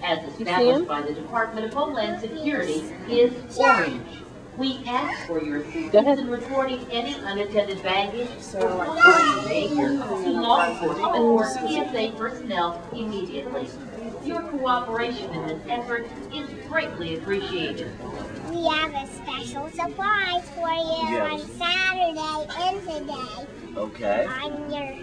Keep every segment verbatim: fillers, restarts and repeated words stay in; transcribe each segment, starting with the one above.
as established by the Department of Homeland Security, is orange. We ask for your assistance in reporting any unattended baggage or security behavior to law enforcement or T S A personnel immediately. Your cooperation in this effort is greatly appreciated. We have a special surprise for you yes. on Saturday and today. Okay. On your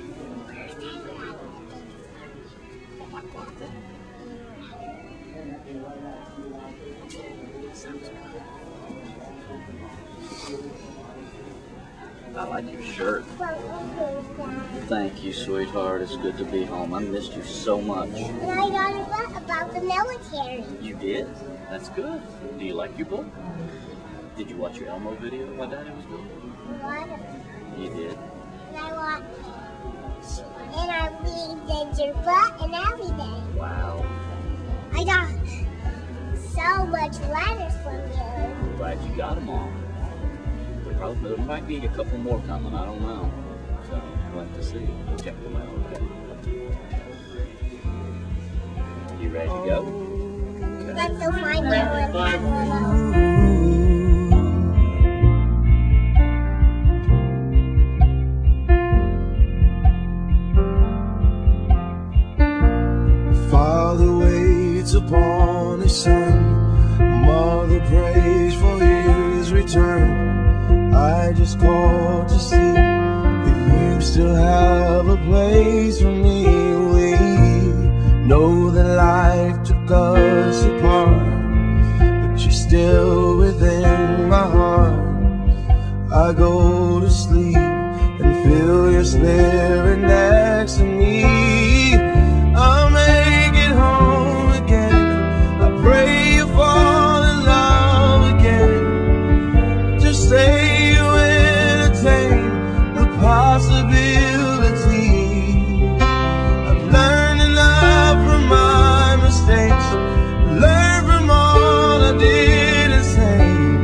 I like your shirt. Thank you, sweetheart. It's good to be home. I missed you so much. And I got a book about the military. You did? That's good. Do you like your book? Did you watch your Elmo video while Daddy was doing? What? You did? And I watched, and I read your book and everything. Wow. I got so much letters from you. Glad you got them all. Probably, there might be a couple more coming, I don't know. So, I'd like to see. Check them out, okay? You ready to go? Okay. Let's go find you one. Father waits upon his son, mother prays for his return. I just called to see if you still have a place for me. We know that life took us apart, but you're still within my heart. I go to sleep and feel your spirit next to me. I'll make it home again. I pray you fall in love again. Just stay possibility. I've learned enough from my mistakes, learned from all I didn't say.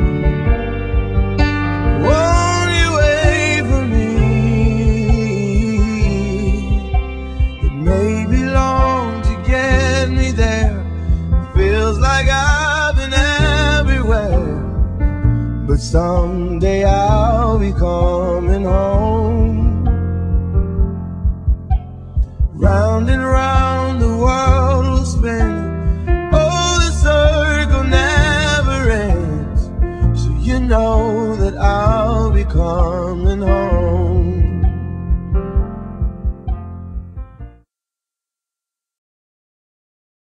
Won't you wait for me? It may be long to get me there. It feels like I've been everywhere, but someday I'll be coming home. Round and round the world will spin. Oh, the circle never ends. So you know that I'll be coming home.